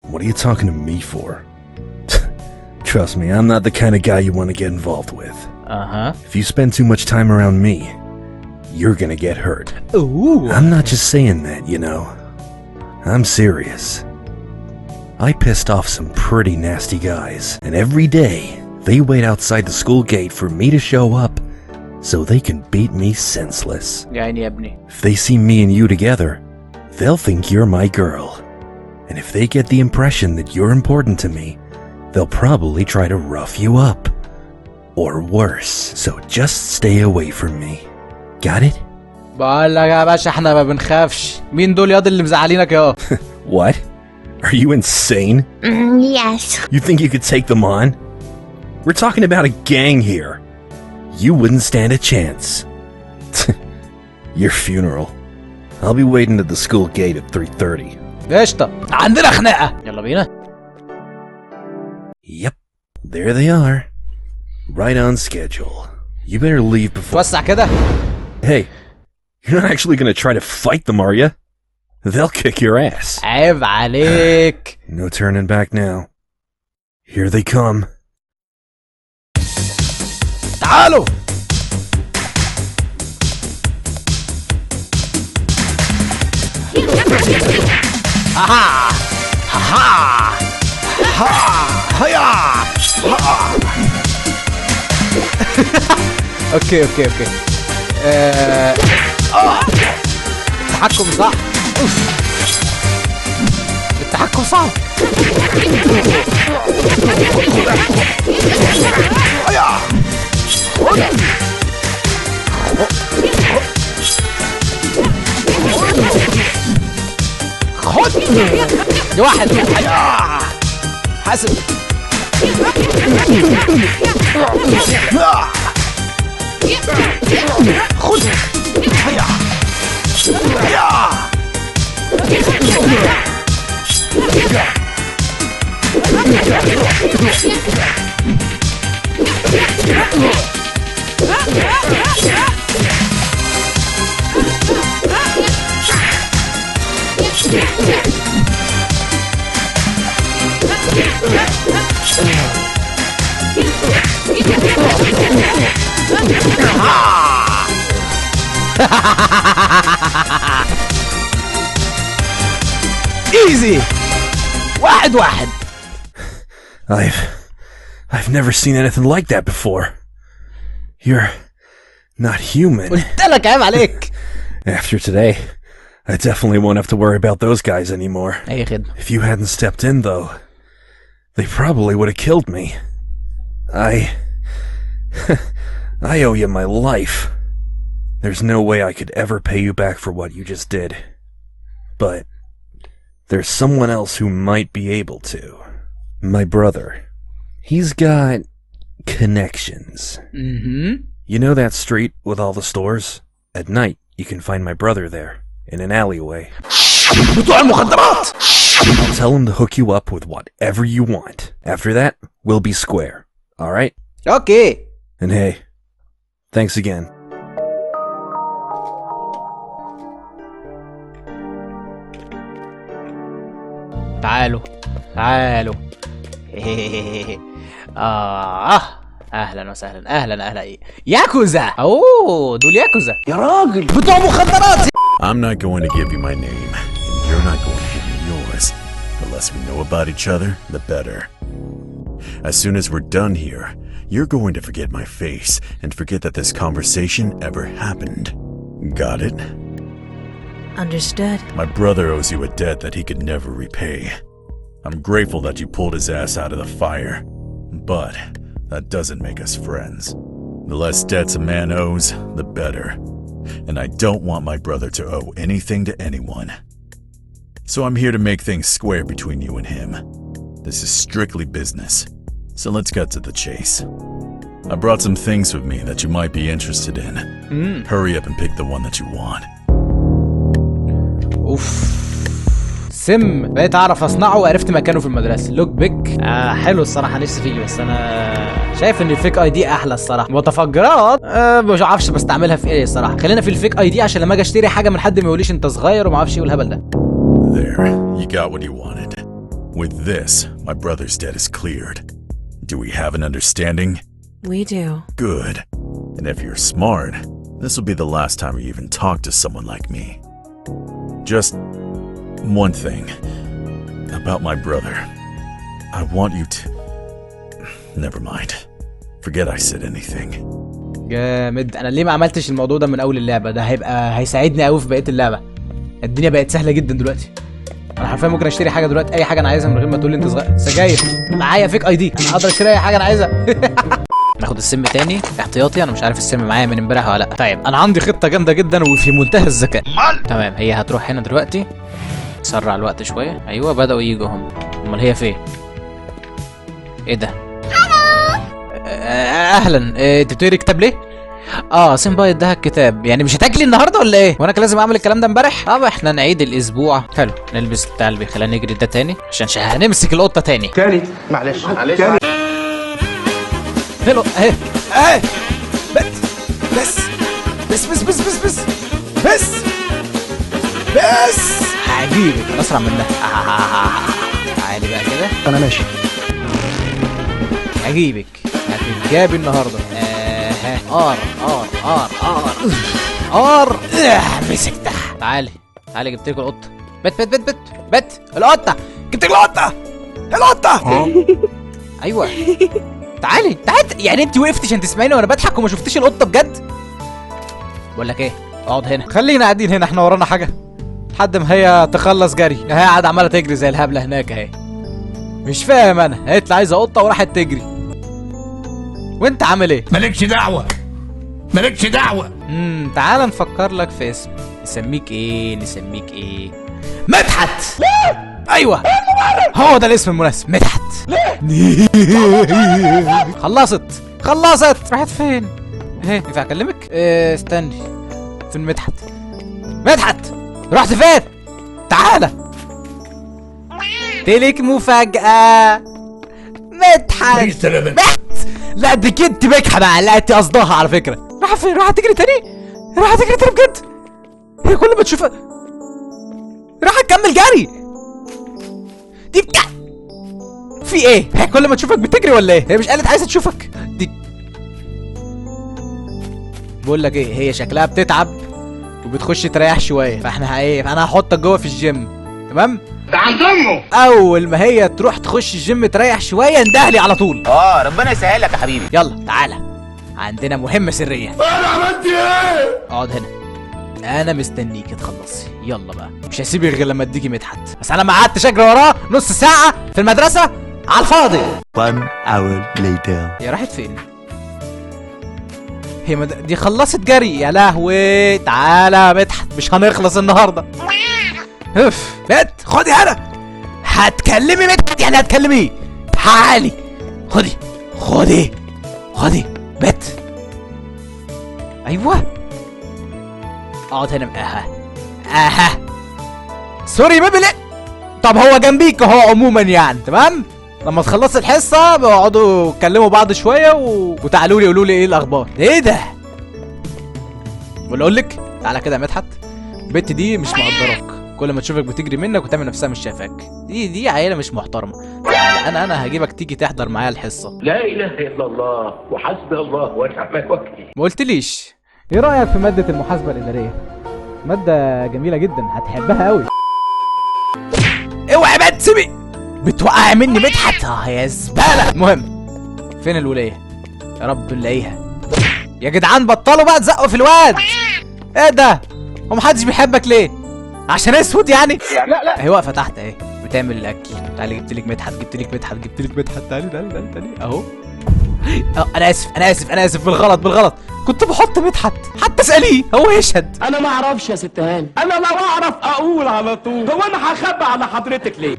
What are you talking to me for? Trust me, I'm not the kind of guy you want to get involved with. If you spend too much time around me, you're gonna get hurt. Ooh. I'm not just saying that, you know. I'm serious. I pissed off some pretty nasty guys, and every day they wait outside the school gate for me to show up so they can beat me senseless. يعني يا ابني. If they see me and you together, they'll think you're my girl. And if they get the impression that you're important to me, they'll probably try to rough you up. Or worse. So just stay away from me. Got it? بقول لك يا باشا احنا ما بنخافش. مين دول ياض اللي مزعلينك يا؟ What? Are you insane? Yes. You think you could take them on? We're talking about a gang here. You wouldn't stand a chance. Your funeral. I'll be waiting at the school gate at 3:30. قشطة. عندنا خناقة. يلا بينا. Yep. There they are. Right on schedule. You better leave before... توسع كده. Hey, you're not actually gonna try to fight them, are you? They'll kick your ass. عيب عليك. No turning back now. Here they come. تعالوا. هاها هاها ها هيا. اوكي التحكم صح. التحكم صعب. خد دي واحد. حاسب. خد. هيا هيا. ايزي. واحد. I've never seen anything like that before. You're not human. قلت لك عيب عليك. After today, I definitely won't have to worry about those guys anymore. اي خدمة. If you hadn't stepped in though, they probably would have killed me. I owe you my life. There's no way I could ever pay you back for what you just did. But there's someone else who might be able to. My brother. He's got connections. You know that street with all the stores? At night, you can find my brother there, in an alleyway. I'll tell him to hook you up with whatever you want. After that, we'll be square. Alright? اوكي. And hey, thanks again. تعالوا. اهلا وسهلا. اهلا ايه ياكوزا. اوه دول ياكوزا يا راجل بتوع مخدرات. I'm not going to give you my name, and you're not going to give me yours. The less we know about each other, the better. As soon as we're done here, you're going to forget my face and forget that this conversation ever happened. Got it? Understood. My brother owes you a debt that he could never repay. I'm grateful that you pulled his ass out of the fire, but that doesn't make us friends. The less debts a man owes, the better. And I don't want my brother to owe anything to anyone. So I'm here to make things square between you and him. This is strictly business. So let's cut to the chase. I brought some things with me that you might be interested in. Hurry up and pick the one that you want. اوف سم بقيت اعرف اصنعه وعرفت مكانه في المدرسه. لوك بيك حلو الصراحه. نفسي فيه بس انا شايف ان الفيك اي دي احلى الصراحه. متفجرات مش عارفش بستعملها في ايه الصراحه. خلينا في الفيك اي دي عشان لما اجي اشتري حاجه من حد ما يقوليش انت صغير وما اعرفش ايه والهبل ده. There, you got what you wanted. With this, my brother's debt is cleared. Do we have an understanding? We do. Good. And if you're smart, this will be the last time you even talk to someone like me. Just one thing about my brother. I want you to... Never mind. Forget I said anything. جامد. انا ليه ما عملتش الموضوع ده من اول اللعبه؟ ده هيساعدني قوي في بقيه اللعبه. الدنيا بقت سهله جدا دلوقتي. انا حرفيا ممكن اشتري حاجه دلوقتي، اي حاجه انا عايزها من غير ما تقول لي انت صغير. سجاير معايا فيك اي دي، اقدر اشتري اي حاجه انا عايزها. ناخد السم تاني احتياطي، انا مش عارف السم معايا من امبارح ولا لا. طيب انا عندي خطه جامده جدا وفي منتهى الذكاء. تمام، هي هتروح هنا دلوقتي. سرع الوقت شويه. ايوه بداوا يجوا هم. امال هي فين؟ ايه ده؟ اهلا. انت بتقري كتاب ليه؟ سيمباي اداها الكتاب. يعني مش هتاكلي النهارده ولا ايه؟ وانا كان لازم اعمل الكلام ده امبارح؟ احنا نعيد الاسبوع. حلو، نلبس بتاع اللي بيخلينا نجري ده تاني عشان هنمسك القطه تاني. معلش حلو اهي. بس هجيبك انا اسرع منها. تعالي بقى كده. انا ماشي. هجيبك هتتجابي النهارده. مسكتها. تعالي جبت لك القطه. بت القطه. جبت لك القطه. ايوه تعالي. يعني انت وقفتي عشان تسمعيني وانا بضحك وما شفتيش القطه بجد؟ بقول لك ايه، اقعد هنا. خلينا قاعدين هنا، احنا ورانا حاجه لحد ما هي تخلص جري. هي قاعده عماله تجري زي الهبله هناك اهي. مش فاهم انا، قالت لي عايزه قطه وراحت تجري. وانت عامل ايه؟ مالكش دعوه. تعال نفكر لك في اسم. نسميك ايه؟ مدحت. ايوه هو ده الاسم المناسب، مدحت. خلصت. راحت فين؟ ينفع اكلمك؟ استني. فين مدحت؟ رحت فين؟ تعالى تلك مفاجأة. مدحت. لا دي كنت بكحة بقى. لا انت قصدها على فكرة. راح فين؟ راح تجري تاني بجد. هي كل ما تشوفها راح تكمل جري. دي في ايه؟ هي كل ما تشوفك بتجري ولا ايه؟ هي مش قالت عايزة تشوفك؟ دي بقول لك ايه، هي شكلها بتتعب وبتخش تريح شوية. فانا هحطك جوه في الجيم. تمام؟ ده عند امه. اول ما هي تروح تخش الجيم تريح شويه اندهلي على طول. ربنا يسهلك يا حبيبي. يلا تعالى، عندنا مهمه سريه. انا عملت ايه؟ اقعد هنا، انا مستنيكي تخلصي. يلا بقى، مش هسيبك غير لما اديكي مدحت. بس انا ما قعدتش اجري وراه نص ساعه في المدرسه على الفاضي. 1 hour later. هي راحت فين؟ هي دي خلصت جري. يا لهوي. تعالى يا مدحت، مش هنخلص النهارده. بت خدي هنا. هتكلمي مدحت يعني هتكلميه. تعالي خدي بت. ايوه اقعد هنا. سوري بيبي. طب هو جنبيك اهو عموما يعني. تمام، لما تخلص الحصه بيقعدوا يتكلموا بعض شويه وتعالوا لي قولوا لي ايه الاخبار. ايه ده؟ ولا اقول لك تعالى كده يا مدحت، البت دي مش مقدراك. كل ما تشوفك بتجري منك وتعمل نفسها مش شايفاك. دي عيله مش محترمه. انا هجيبك تيجي تحضر معايا الحصه. لا اله الا الله وحسبي الله ونعم الوكيل. ما قلتليش ايه رايك في ماده المحاسبه الاداريه؟ ماده جميله جدا، هتحبها قوي. اوعي بقى تسيبي، بتوقع مني مدحت. يا زباله. المهم فين الولايه؟ يا رب نلاقيها. يا جدعان بطلوا بقى تزقوا في الواد. ايه ده؟ ومحدش بيحبك ليه؟ عشان اسود يعني؟ لا هي واقفه تحت اهي بتعمل الاكل. تعالي جبتلك مدحت. تعالي اهو. انا اسف بالغلط. كنت بحط مدحت، حتى اساليه هو يشهد. انا ما اعرفش يا ست هاني. انا لو اعرف اقول على طول. هو انا هخبي على حضرتك ليه؟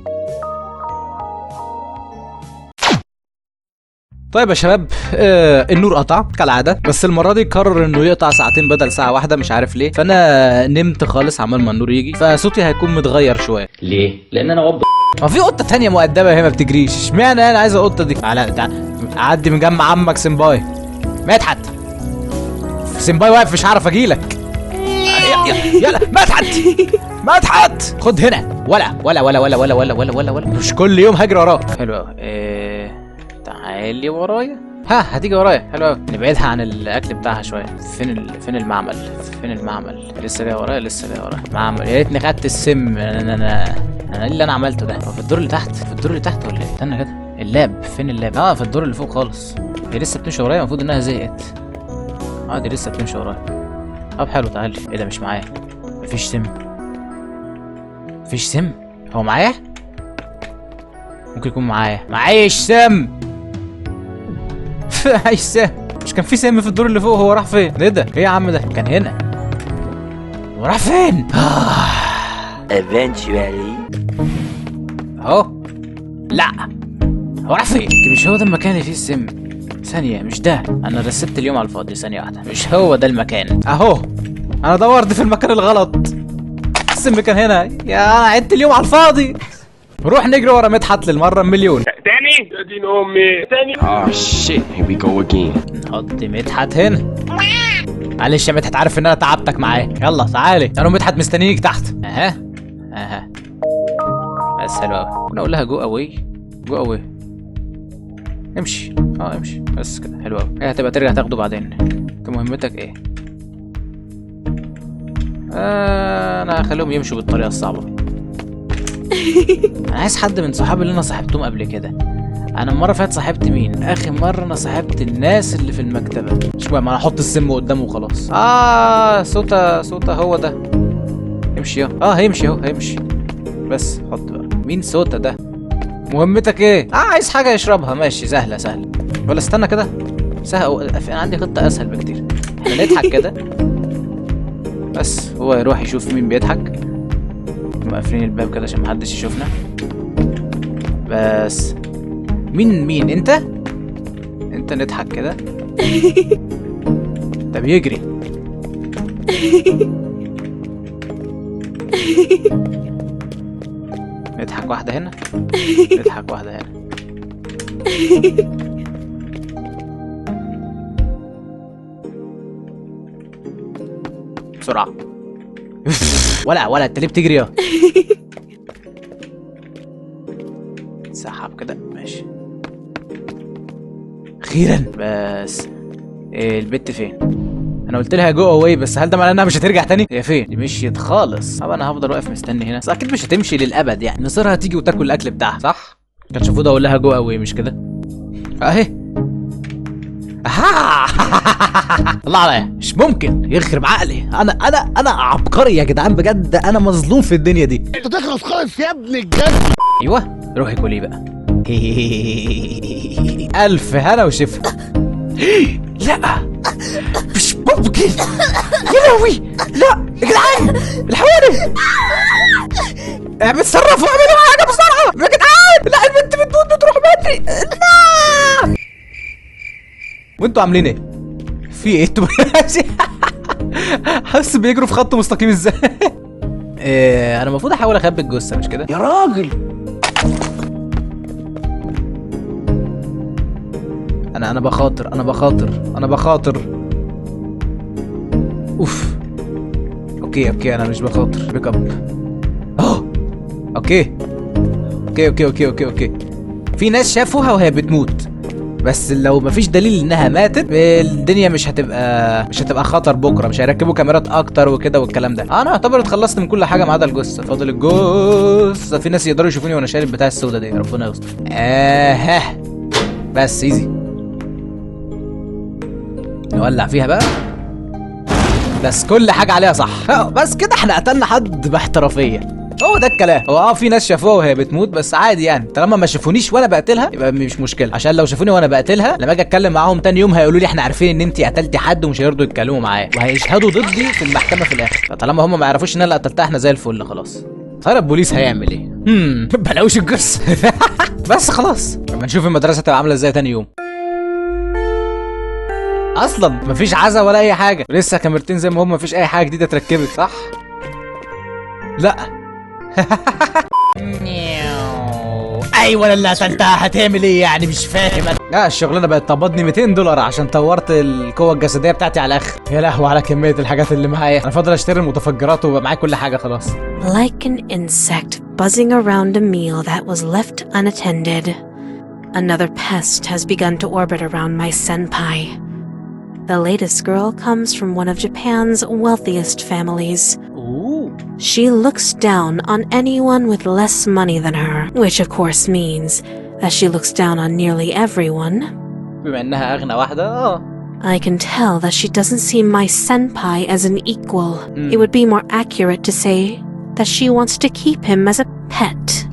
طيب يا شباب، النور قطع كالعاده، بس المره دي قرر انه يقطع ساعتين بدل ساعه واحده، مش عارف ليه. فانا نمت خالص عمال ما النور يجي، فصوتي هيكون متغير شويه. ليه؟ لان انا غب. ما في قطه تانية مؤدبه هي ما بتجريش. اشمعنى انا عايز القطه دي؟ تعالى عدي من جنب عمك سيمباي. مدحت سيمباي واقف مش عارف اجيلك. يلا مدحت خد هنا. ولا ولا ولا ولا ولا ولا ولا ولا ولا مش كل يوم هجري وراك. حلو قوي. تعالي ورايا. ها هتيجي ورايا. حلو قوي. نبعدها عن الاكل بتاعها شويه. فين المعمل؟ فين المعمل؟ لسه جاي ورايا. لسه جاي ورايا. معمل. يا ريتني خدت السم. انا ايه اللي انا عملته ده؟ هو في الدور اللي تحت. في الدور اللي تحت ولا ايه؟ استنى كده. اللاب. فين اللاب؟ في الدور اللي فوق خالص. هي لسه بتمشي ورايا. المفروض انها زهقت. دي لسه بتمشي ورايا. طب حلو. تعالي. ايه ده؟ مش معايا. مفيش سم. مفيش سم. هو معايا؟ ممكن يكون معايا. معايش سم. معايش سم. مش كان في سم في الدور اللي فوق؟ هو راح فين؟ ايه ده؟ ايه يا عم ده؟ كان هنا. هو راح فين؟ Eventually. اهو. لا. هو راح فين؟ مش هو ده المكان اللي فيه السم. ثانية. مش ده. انا رسبت اليوم على الفاضي. ثانية واحدة. مش هو ده المكان. اهو. انا دورت في المكان الغلط. السم كان هنا. يا انا عدت اليوم على الفاضي. روح نجري ورا مدحت للمرة المليون. تاني يا دين امي تاني. shit, here we go again. نحط مدحت هنا. معلش يا مدحت، عارف ان انا تعبتك معايا. يلا تعالي. انا ومدحت مستنيينك تحت. اها. بس حلو قوي. انا اقول لها جو اوي. جو اوي. امشي. امشي بس كده. حلو قوي. هي هتبقى ترجع تاخده بعدين. انت مهمتك ايه؟ انا هخليهم يمشوا بالطريقه الصعبه. انا عايز حد من صحابي اللي انا صاحبتهم قبل كده. انا المره فاتت صاحبت مين؟ اخر مره انا صاحبت الناس اللي في المكتبه. مش بقى ما انا احط السم قدامه وخلاص. سوتا هو ده. امشي هيمشي اهو. هيمشي. بس حط بقى. مين سوتا ده؟ مهمتك ايه؟ عايز حاجه يشربها. ماشي. سهله. ولا استنى كده. انا عندي خطه اسهل بكتير. احنا نضحك كده بس هو يروح يشوف مين بيضحك. مقفلين الباب كده عشان محدش يشوفنا. بس مين انت نضحك كده. ده بيجري. نضحك واحدة هنا. نضحك واحدة هنا. بسرعة. ولا انت ليه بتجري يا؟ سحب كده. ماشي. اخيرا. بس البت فين؟ انا قلت لها جو اواي، بس هل ده معناه انها مش هترجع تاني؟ هي فين؟ دي مشيت خالص. طب انا هفضل واقف مستني هنا. بس اكيد مش هتمشي للابد يعني. مصيرها هتيجي وتاكل الاكل بتاعها صح؟ كانش المفروض اقول لها جو اواي مش كده؟ اهي. الله عليا. مش ممكن يخرب عقلي. انا عبقري يا جدعان بجد. انا مظلوم في الدنيا دي. انت تخلص خالص يا ابني الجد. ايوه روحي كلي بقى. الف هنا وشفا. لا مش ممكن يا لهوي. لا يا جدعان الحواري. بتصرفوا. اعملوا حاجه بسرعه يا جدعان. لا البنت بتموت بتروح بدري. لا وانتوا عاملين ايه؟ في ايه انتوا؟ حاسس بيجروا في خط مستقيم ازاي؟ انا المفروض احاول اخبي الجثه مش كده؟ يا راجل انا بخاطر. اوف. اوكي انا مش بخاطر. بيك اب. اوكي. في ناس شافوها وهي بتموت، بس لو مفيش دليل انها ماتت الدنيا مش هتبقى خطر بكره. مش هيركبوا كاميرات اكتر وكده والكلام ده. انا اعتبر اتخلصت من كل حاجه ما عدا الجثه. فاضل الجثه. في ناس يقدروا يشوفوني وانا شايل بتاع السودا دي. ربنا يستر. بس ايزي. نولع فيها بقى. بس كل حاجه عليها صح. بس كده احنا قتلنا حد باحترافيه. هو ده الكلام. هو في ناس شافوها وهي بتموت بس عادي يعني. طالما ما شافونيش وانا بقتلها يبقى مش مشكله. عشان لو شافوني وانا بقتلها لما اجي اتكلم معاهم تاني يوم هيقولوا لي احنا عارفين ان انت قتلتي حد ومش هيرضوا يتكلموا معايا وهيشهدوا ضدي في المحكمه في الاخر. فطالما هم ما يعرفوش ان انا اللي قتلتها احنا زي الفل خلاص. طيب البوليس هيعمل ايه؟ بلاوش الجثه. بس خلاص لما نشوف المدرسه تبقى عامله ازاي تاني يوم. اصلا مفيش عزا ولا اي حاجه. لسه كاميرتين زي ما هم. مفيش اي حاجه جديده اتركبت صح؟ لا. ايوه انا اللي قتلتها. هتعمل ايه يعني؟ مش فاهم. لا الشغلانه بقت تقبضني $200 عشان طورت القوه الجسديه بتاعتي على الاخر. يا لهوي على كميه الحاجات اللي معايا. انا فاضل اشتري المتفجرات ويبقى معايا كل حاجه خلاص. Like an insect buzzing around a meal that was left unattended. Another pest has begun to orbit around my senpai. The latest girl comes from one of Japan's wealthiest families. Ooh. She looks down on anyone with less money than her, which of course means that she looks down on nearly everyone. بما انها اغنى واحدة I can tell that she doesn't see my senpai as an equal. It would be more accurate to say that she wants to keep him as a pet.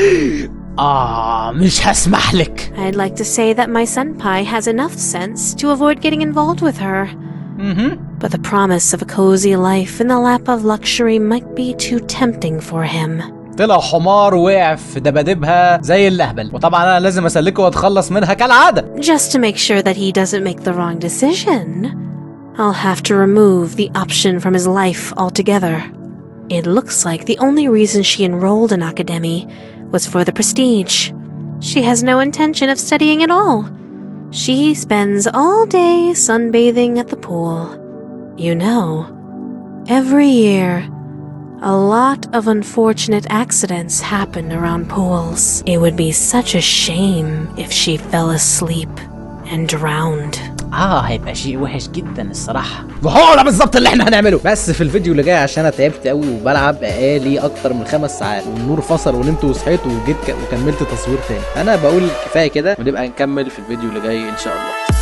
مش هسمح لك. I'd like to say that my senpai has enough sense to avoid getting involved with her. But the promise of a cozy life in the lap of luxury might be too tempting for him. طلع حمار وقع في دبادبها زي اللهبل، وطبعا انا لازم اسلكه واتخلص منها كالعادة. Just to make sure that he doesn't make the wrong decision, I'll have to remove the option from his life altogether. It looks like the only reason she enrolled in Academy was for the prestige. She has no intention of studying at all. She spends all day sunbathing at the pool. You know, every year, a lot of unfortunate accidents happen around pools. It would be such a shame if she fell asleep and drowned. هيبقى شيء وحش جدا الصراحة، وهو ده بالظبط اللي احنا هنعمله. بس في الفيديو اللي جاي عشان انا تعبت قوي وبلعب بقالي اكتر من 5 ساعات والنور فصل ونمت وصحيت وجيت وكملت تصوير تاني. انا بقول كفاية كده ونبقى نكمل في الفيديو اللي جاي ان شاء الله.